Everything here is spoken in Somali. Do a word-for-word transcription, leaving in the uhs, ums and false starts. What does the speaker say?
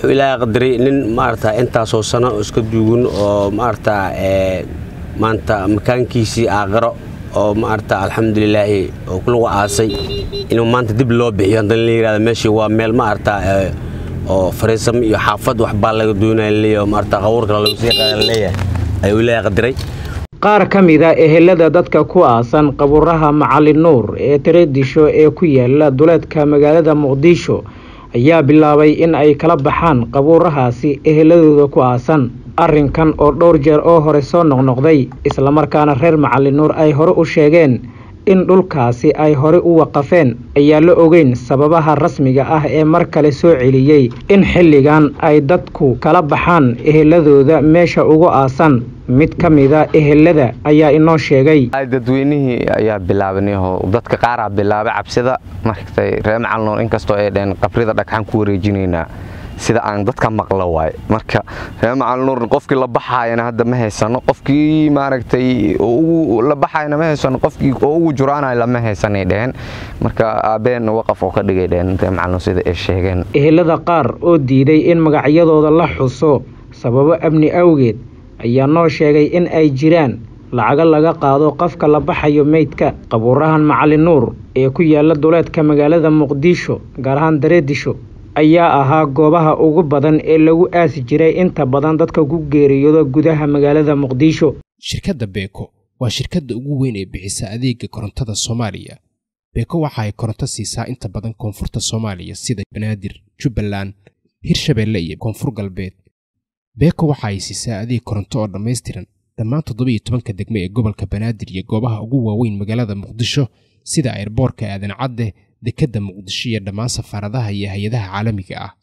إلى قدري إن مارتا أنت صوصنا أسكديون أو مارتا مانتا مكان كيسي أغرق أو مارتا الحمد لله وكل وعاسي إنه مانتا دب لو بحيان دلني هذا ماشي وميل مارتا أو فريسم يحافظ وحبالة دون اللي مارتا غورك لو سيقا اللي أي إلى قدري qaar ka mid ah ehelada dadka ku aasan qabuuraha Macalin Nuur ee Tareedisho ee ku yaala duleedka magaalada Muqdisho ayaa bilaabay in ay kala baxaan qabuurahaasi eheladooda ku aasan arrinkan oo dhowr jeer oo hore soo noqnoqday isla markaana reer Macalin Nuur ay hore u sheegeen in dhulkaasi ay hore u waqafeen ayaa la ogeyn sababaha rasmiga ah ee mar kale soo celiyay in xilligan ay dadku kala baxaan eheladooda meesha ugu aasan mid kamida ehelada ayaa inoo sheegay dadweynihii ayaa bilaabanay oo dadka qaar ah bilaabay cabsida markay reer Macalin Nuur inkastoo ay dheen qabrida dhagxan ku wareejinayna sida aan dadka maqla waay marka reer Macalin Nuur qofkii la baxayna hadda ma haysano qofkii maaragtay oo la baxayna ma haysano qofkii oo ugu juraanay lama haysanay dheen marka aabeen waqaf oo ka dhigay dheen reer Macalin Nuur sida ay sheegeen ehelada qaar oo diiday in magacyadooda la xuso sababo amni awgeed ayaa noo sheegay in ay jiraan lacaga laga qaado qofka la baxayo meydka qabuurahan Macalin Nuur ee ku yaala duleedka magaalada Muqdisho gaar ahaan Tareedisho ayaa ahaa goobaha ugu badan ee lagu aasi jiray inta badan dadka ku geeriyooda gudaha magaalada Muqdisho. Shirkadda Beko waa shirkadda ugu weyn ee bixisa adeegga korontada Soomaaliya. Beko waxa ay koronto siisaa inta badan koonfurta Soomaaliya sida Banaadir, Jubbaland, Hirshabelle iyo Koonfur Galbeed. Beko waxa ay siisaa adeeg koronto oo dhameystiran dhammaan toddoba iyo tobanka degmo ee gobolka Banaadir iyo goobaha ugu waaweyn magaalada Muqdisho sida airportka Aadan Cadde, dekedda Muqdisho iyo dhammaan safaaradaha iyo hay'adaha caalamiga ah.